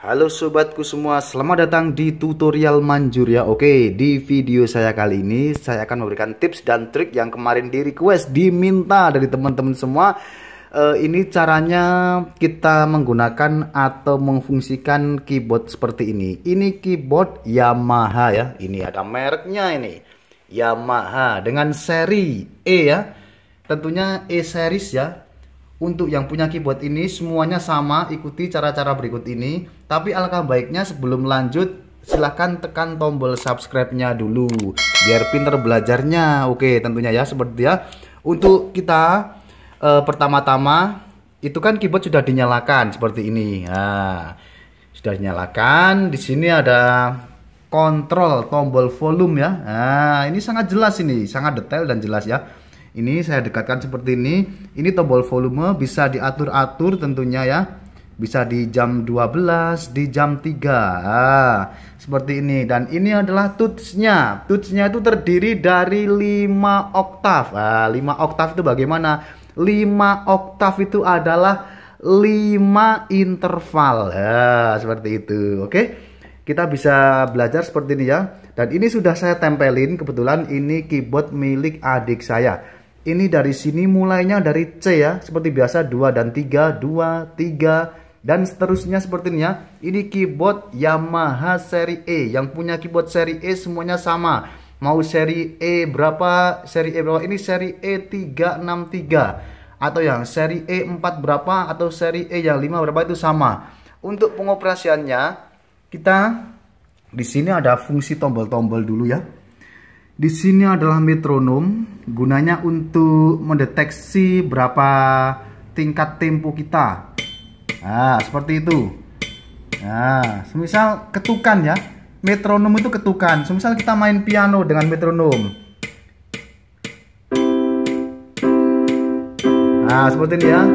Halo sobatku semua, selamat datang di tutorial manjur ya. Oke, di video saya kali ini saya akan memberikan tips dan trik yang kemarin di request, diminta dari teman-teman semua. Ini caranya kita menggunakan atau memfungsikan keyboard seperti ini. Ini keyboard Yamaha ya. Ini ada mereknya ini, Yamaha dengan seri E ya. Tentunya E series ya. Untuk yang punya keyboard ini semuanya sama, ikuti cara-cara berikut ini. Tapi alangkah baiknya sebelum lanjut silahkan tekan tombol subscribe-nya dulu biar pinter belajarnya. Oke, tentunya ya seperti ya. Untuk kita pertama-tama itu kan keyboard sudah dinyalakan seperti ini. Nah, sudah dinyalakan. Di sini ada kontrol tombol volume ya. Nah, ini sangat jelas ini, sangat detail dan jelas ya. Ini saya dekatkan seperti ini. Ini tombol volume bisa diatur-atur tentunya ya. Bisa di jam 12, di jam 3. Nah, seperti ini. Dan ini adalah tutsnya. Tutsnya itu terdiri dari 5 oktav. Nah, 5 oktav itu bagaimana? 5 oktav itu adalah 5 interval. Nah, seperti itu. Oke. Kita bisa belajar seperti ini ya. Dan ini sudah saya tempelin. Kebetulan ini keyboard milik adik saya. Ini dari sini mulainya dari C ya, seperti biasa 2 dan 3, 2, 3 dan seterusnya seperti ini ya. Ini keyboard Yamaha seri E. Yang punya keyboard seri E semuanya sama. Mau seri E berapa, seri E berapa? Ini seri E363 atau yang seri E4 berapa atau seri E yang 5 berapa itu sama. Untuk pengoperasiannya kita di sini ada fungsi tombol-tombol dulu ya. Di sini adalah metronom, gunanya untuk mendeteksi berapa tingkat tempo kita. Nah, seperti itu. Nah, semisal ketukan ya. Metronom itu ketukan. Semisal kita main piano dengan metronom. Nah, seperti ini ya.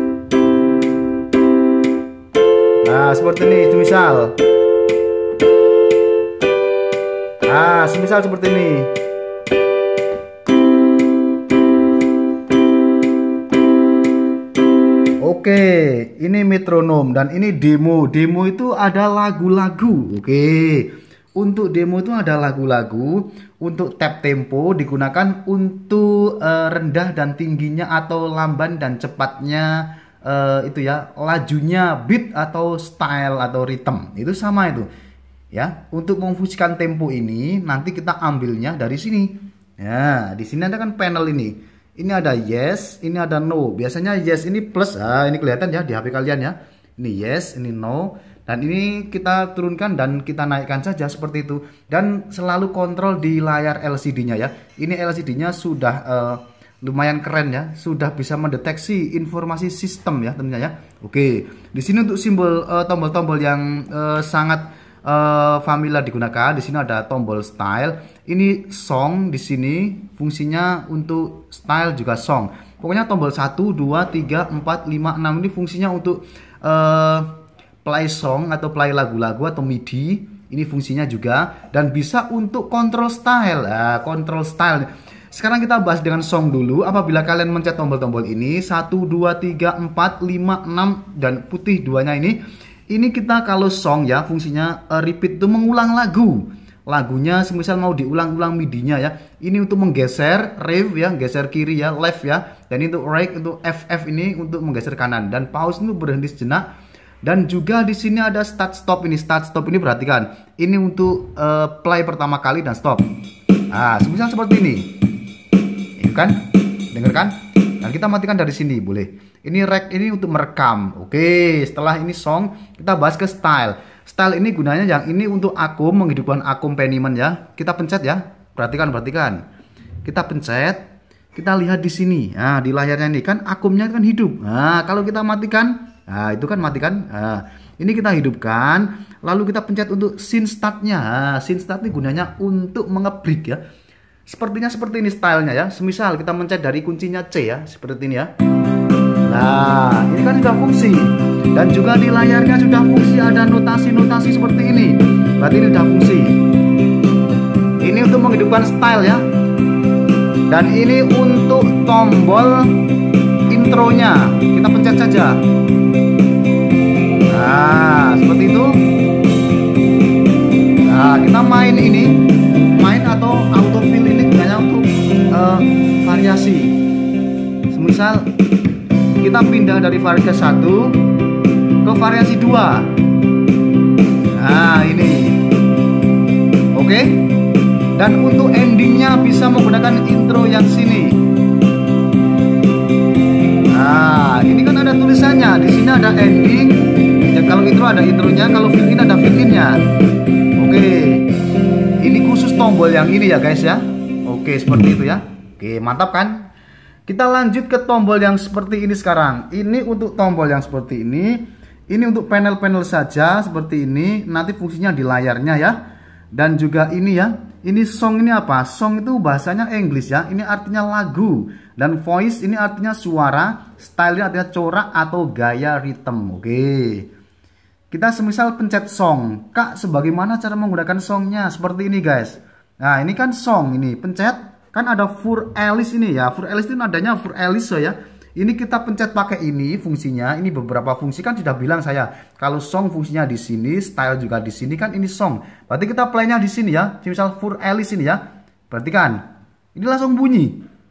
Nah, seperti ini, semisal. Nah, semisal seperti ini. Oke, ini metronom dan ini demo. Demo itu ada lagu-lagu. Oke. Untuk demo itu ada lagu-lagu. Untuk tab tempo digunakan untuk rendah dan tingginya atau lamban dan cepatnya itu ya, lajunya, beat atau style atau rhythm. Itu sama itu. Ya, untuk memfungsikan tempo ini nanti kita ambilnya dari sini. Ya, di sini ada kan panel ini. Ini ada yes, ini ada no. Biasanya yes ini plus. Ah, ini kelihatan ya di HP kalian ya. Ini yes, ini no. Dan ini kita turunkan dan kita naikkan saja seperti itu. Dan selalu kontrol di layar LCD-nya ya. Ini LCD-nya sudah lumayan keren ya. Sudah bisa mendeteksi informasi sistem ya tentunya ya. Oke, di sini untuk simbol tombol-tombol yang sangat familiar digunakan. Di sini ada tombol style. Ini song di sini fungsinya untuk style juga song. Pokoknya tombol 1, 2, 3, 4, 5, 6 ini fungsinya untuk play song atau play lagu-lagu atau MIDI. Ini fungsinya juga dan bisa untuk control style. Control style. Sekarang kita bahas dengan song dulu. Apabila kalian mencet tombol-tombol ini 1, 2, 3, 4, 5, 6 dan putih duanya ini kita kalau song ya fungsinya repeat itu mengulang lagu. Lagunya semisal mau diulang-ulang MIDI-nya ya. Ini untuk menggeser rev ya, geser kiri ya, left ya. Dan untuk right untuk FF ini untuk menggeser kanan dan pause itu berhenti sejenak. Dan juga di sini ada start stop ini. Start stop ini perhatikan. Ini untuk play pertama kali dan stop. Nah, semisal seperti ini. Ini kan? Dengar kan? Dan kita matikan dari sini boleh. Ini rec ini untuk merekam. Oke, setelah ini song, kita bahas ke style. Style ini gunanya yang ini untuk akum, menghidupkan accompaniment ya. Kita pencet ya. Perhatikan. Kita pencet. Kita lihat di sini. Nah, di layarnya ini kan akumnya kan hidup. Nah, kalau kita matikan, nah itu kan matikan. Nah, ini kita hidupkan. Lalu kita pencet untuk scene start-nya. Nah, scene start ini gunanya untuk mengebreak ya. Sepertinya seperti ini stylenya ya. Semisal kita mencet dari kuncinya C ya, seperti ini ya. Nah, ini kan sudah fungsi. Dan juga di layarnya sudah fungsi, ada notasi-notasi seperti ini. Berarti ini sudah fungsi. Ini untuk menghidupkan style ya. Dan ini untuk tombol intronya. Kita pencet saja. Nah, seperti itu. semisal kita pindah dari variasi 1 ke variasi 2. Nah, ini. Oke. Dan untuk endingnya bisa menggunakan intro yang sini. Nah, ini kan ada tulisannya. Di sini ada ending. Ya, kalau intro ada intronya, kalau fill in ada fill innya. Oke. Ini khusus tombol yang ini ya guys ya. Oke, seperti itu ya. Oke, mantap kan? Kita lanjut ke tombol yang seperti ini sekarang. Ini untuk tombol yang seperti ini. Ini untuk panel-panel saja seperti ini. Nanti fungsinya di layarnya ya. Dan juga ini ya. Ini song ini apa? Song itu bahasanya English ya. Ini artinya lagu. Dan voice ini artinya suara. Style ini artinya corak atau gaya ritme. Oke. Kita semisal pencet song. Kak, sebagaimana cara menggunakan songnya? Seperti ini guys. Nah, ini kan song ini. Pencet. Kan ada for Alice ini ya. For Alice itu nadanya for Alice ya. Ini kita pencet pakai ini fungsinya. Ini beberapa fungsi kan sudah bilang saya. Kalau song fungsinya di sini, style juga di sini kan ini song. Berarti kita playnya di sini ya. Misal for Alice ini ya. Berarti kan ini langsung bunyi.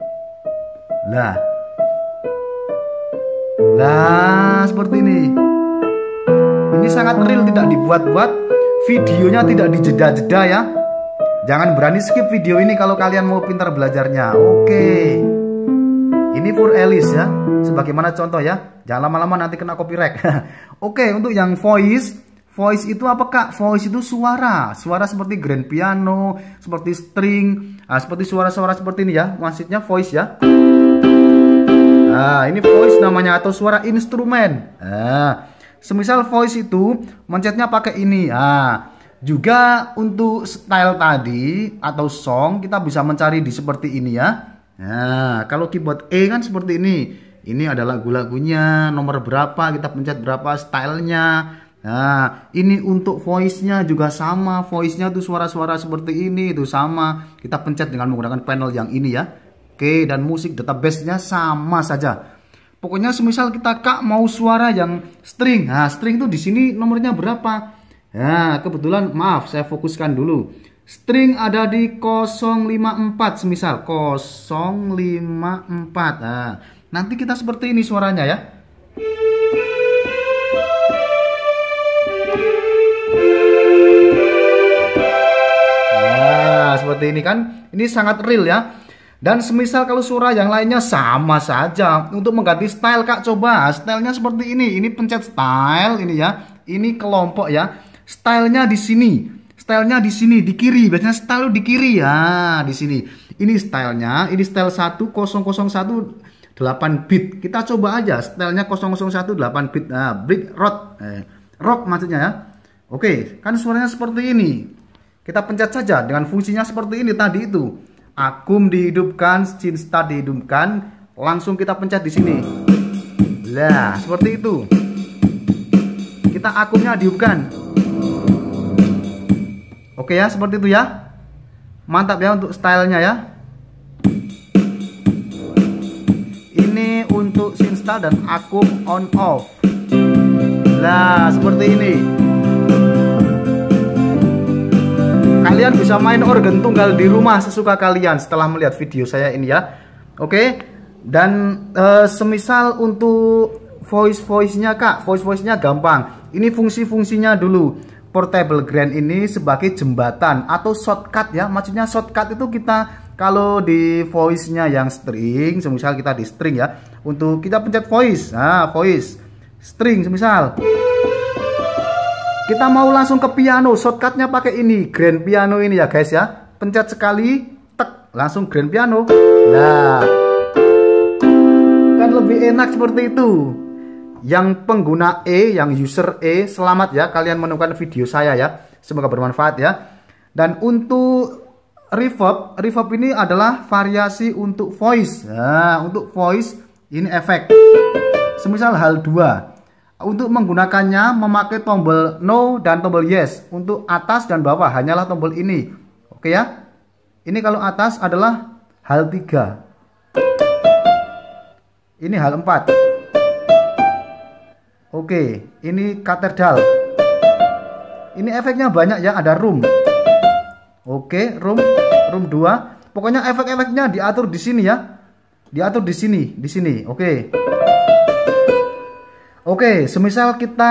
Lah seperti ini. Ini sangat real, tidak dibuat-buat. Videonya tidak dijeda-jeda ya. Jangan berani skip video ini kalau kalian mau pintar belajarnya. Oke. Ini for Alice ya, sebagaimana contoh ya. Jangan lama-lama nanti kena copyright. Oke, untuk yang voice itu apa kak? Voice itu suara seperti grand piano, seperti string, seperti suara-suara seperti ini ya. Maksudnya voice ya. Nah, ini voice namanya atau suara instrumen. Semisal voice itu mencetnya pakai ini. Juga untuk style tadi atau song kita bisa mencari di seperti ini ya. Nah, kalau keyboard E kan seperti ini. Ini ada lagu-lagunya, nomor berapa, kita pencet berapa, stylenya. Nah, ini untuk voice-nya juga sama. Voice-nya tuh suara-suara seperti ini, itu sama. Kita pencet dengan menggunakan panel yang ini ya. Oke, dan musik database-nya sama saja. Pokoknya semisal kita kak mau suara yang string. Nah, string itu di sini nomornya berapa? Nah, kebetulan maaf, saya fokuskan dulu. String ada di 054 semisal 054. Nah, nanti kita seperti ini suaranya ya. Nah, seperti ini kan. Ini sangat real ya. Dan semisal kalau suara yang lainnya sama saja. Untuk mengganti style kak coba. Stylenya seperti ini. Ini pencet style ini ya. Ini kelompok ya. Stylenya di sini. Stylenya di sini, di kiri. Biasanya style di kiri ya, di sini. Ini stylenya, ini style 1001 8 bit. Kita coba aja stylenya 001 8 bit. Nah, break rock. Rock maksudnya ya. Oke, kan suaranya seperti ini. Kita pencet saja dengan fungsinya seperti ini tadi itu. Akum dihidupkan, scene start dihidupkan, langsung kita pencet di sini. Lah, seperti itu. Kita akumnya dihidupkan. Oke ya, seperti itu ya. Mantap ya untuk stylenya ya. Ini untuk scene start dan akum on off. Nah, seperti ini. Kalian bisa main organ tunggal di rumah sesuka kalian setelah melihat video saya ini ya. Oke. Dan semisal untuk voice-nya kak, voice-nya gampang. Ini fungsi-fungsinya dulu. Portable Grand ini sebagai jembatan atau shortcut ya. Maksudnya shortcut itu kita kalau di voice-nya yang string, semisal kita di string ya. Untuk kita pencet voice. Nah, voice. String semisal. Kita mau langsung ke piano, shortcutnya pakai ini, grand piano ini ya guys ya. Pencet sekali, tek, langsung grand piano. Nah, kan lebih enak seperti itu. Yang pengguna yang user selamat ya, kalian menemukan video saya ya. Semoga bermanfaat ya. Dan untuk reverb ini adalah variasi untuk voice. Nah, untuk voice ini efek. Semisal hal 2. Untuk menggunakannya memakai tombol no dan tombol yes. Untuk atas dan bawah hanyalah tombol ini. Oke ya. Ini kalau atas adalah hal 3. Ini hal 4. Oke, ini katedral. Ini efeknya banyak ya, ada room. Oke, room 2. Pokoknya efek-efeknya diatur di sini ya. diatur di sini, Oke. Oke, semisal kita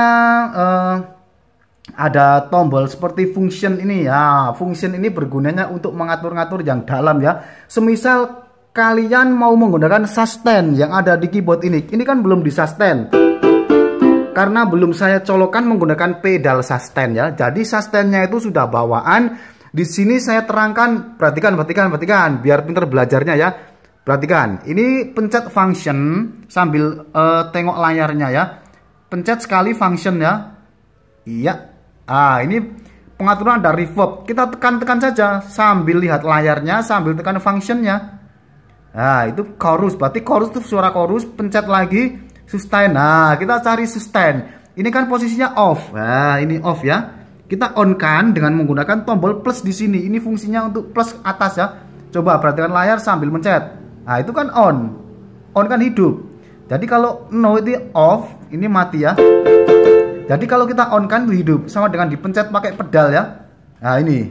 ada tombol seperti function ini ya. Function ini bergunanya untuk mengatur-ngatur yang dalam ya. Semisal kalian mau menggunakan sustain yang ada di keyboard ini kan belum di sustain. Karena belum saya colokkan menggunakan pedal sustain ya. Jadi sustainnya itu sudah bawaan. Di sini saya terangkan, perhatikan biar pinter belajarnya ya. Perhatikan, ini pencet function sambil tengok layarnya ya. Pencet sekali function ya. Iya. Ini pengaturan ada reverb. Kita tekan-tekan saja sambil lihat layarnya, sambil tekan functionnya. Itu chorus, berarti chorus itu suara chorus. Pencet lagi sustain. Kita cari sustain. Ini kan posisinya off. Ini off ya. Kita on kan dengan menggunakan tombol plus di sini. Ini fungsinya untuk plus atas ya. Coba perhatikan layar sambil mencet. Itu kan on. On kan hidup. Jadi kalau no itu off, ini mati ya. Jadi kalau kita on kan itu hidup, sama dengan dipencet pakai pedal ya. Ini.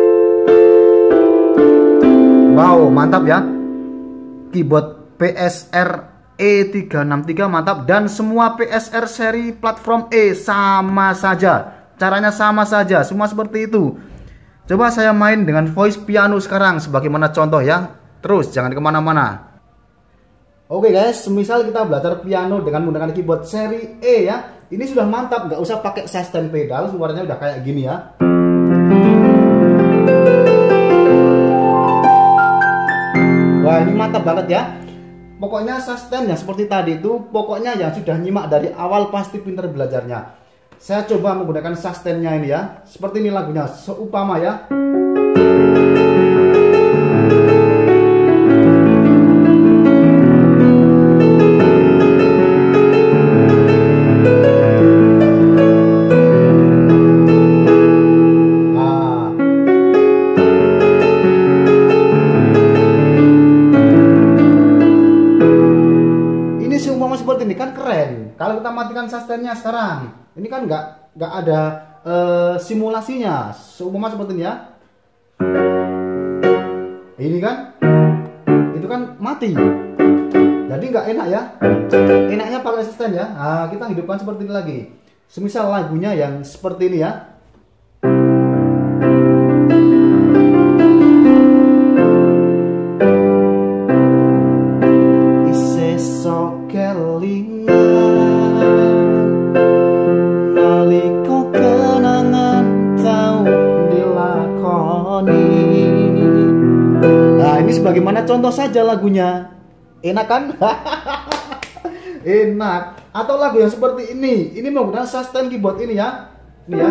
Wow, mantap ya. Keyboard PSR E363 mantap, dan semua PSR seri platform E sama saja. Caranya sama saja, semua seperti itu. Coba saya main dengan voice piano sekarang sebagaimana contoh ya. Terus jangan kemana-mana. Oke guys, semisal kita belajar piano dengan menggunakan keyboard seri E ya. Ini sudah mantap, nggak usah pakai sustain pedal, suaranya udah kayak gini ya. Wah, ini mantap banget ya. Pokoknya sustain yang seperti tadi itu, pokoknya yang sudah nyimak dari awal pasti pinter belajarnya. Saya coba menggunakan sustainnya ini ya. Seperti ini lagunya, seumpama ya. Ini seumpama seperti ini kan keren. Kalau kita matikan sustainnya sekarang, ini kan nggak ada simulasinya. Seumpama seperti ini ya. Ini kan, itu kan mati. Jadi nggak enak ya. Enaknya pakai sustain ya. Kita hidupkan seperti ini lagi. Semisal lagunya yang seperti ini ya. Ini sebagaimana contoh saja lagunya. Enak kan? Enak. Atau lagu yang seperti ini. Ini menggunakan sustain keyboard ini ya. Ini ya.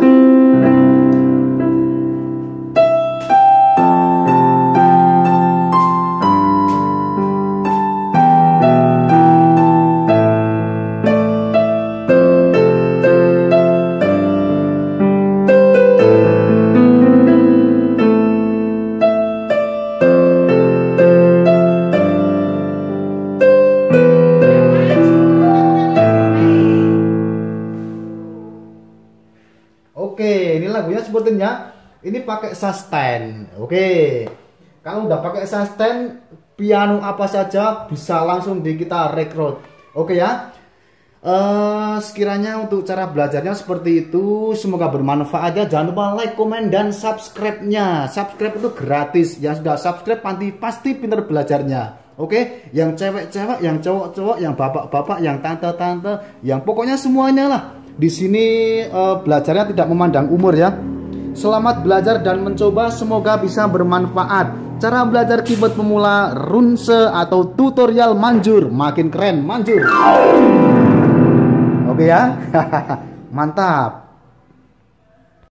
Oke, ini lagunya sebetulnya ini pakai sustain. Oke. Kalau udah pakai sustain, piano apa saja bisa langsung di kita rekrut. Oke ya. Sekiranya untuk cara belajarnya seperti itu, semoga bermanfaat ya. Jangan lupa like, komen, dan subscribe-nya. Subscribe itu gratis. Yang sudah subscribe pasti pintar belajarnya. Oke, yang cewek-cewek, yang cowok-cowok, yang bapak-bapak, yang tante-tante, yang pokoknya semuanya lah. Di sini belajarnya tidak memandang umur ya. Selamat belajar dan mencoba, semoga bisa bermanfaat. Cara belajar keyboard pemula Runse atau tutorial manjur, makin keren manjur. Oke ya. Mantap.